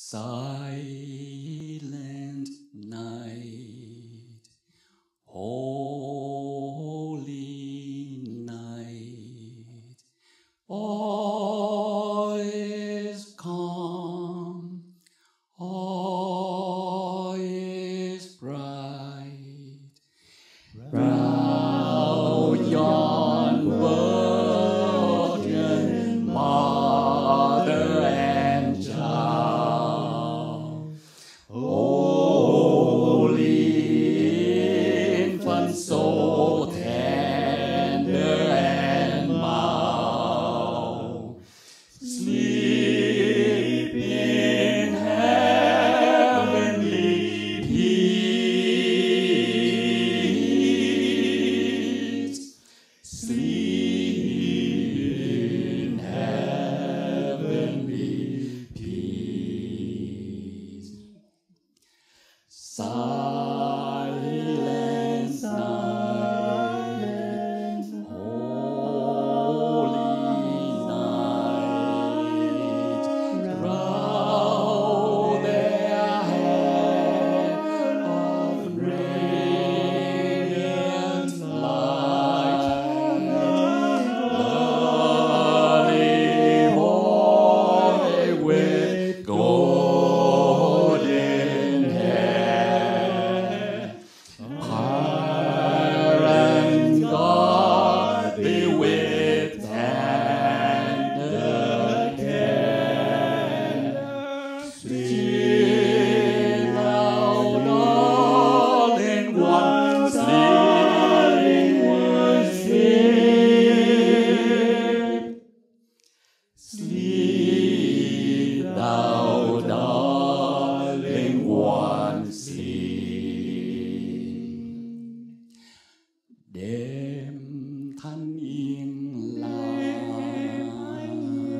Silent night, holy night, all is calm, all is bright, round yon virgin mother and child, holy infant, so tender and mild, sleep in heavenly peace, sleep in heavenly peace. Silence night, holy night, round their hair of radiant light, early boy with golden hair, parent God thee with tender care. Sleep thou all in one sleep. Sleep thou darling one sleep. Đêm thanh yên lặng,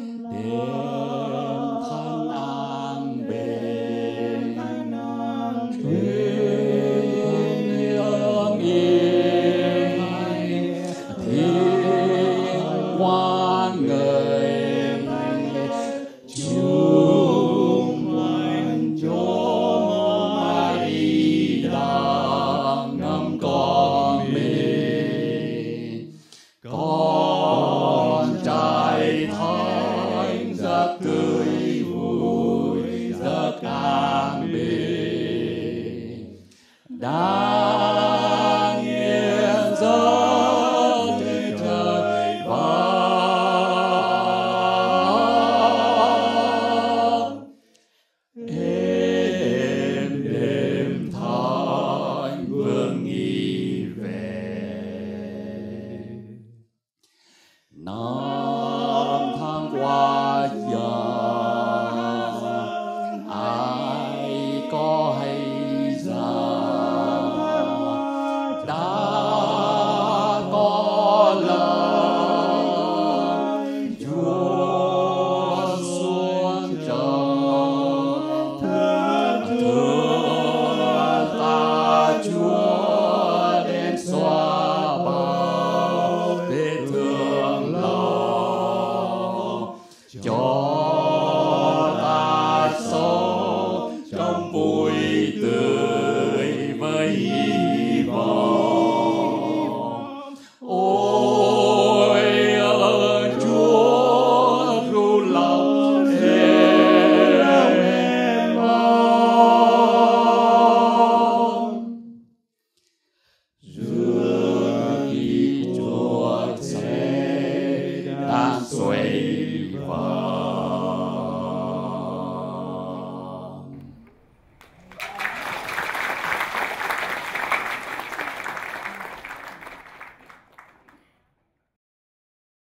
đêm thanh an bình, thuyên nhớ yên thiên ngoan người, chung quanh chỗ Maria ngắm con mình, con trai thánh rất tươi vui, rất an bình, đang yên giấc trên trời vắng. Êm đêm Thánh Vương nghi về. Năm tháng qua dần, ai có hay rằng đã có lời Chúa xuống trần, thương ta Chúa đến xóa bao vết thương lòng, cho ta sống trong vui tươi với hy vọng. Ôi ơn Chúa ru lòng em mong, giữa khi Chúa sẽ đang xoay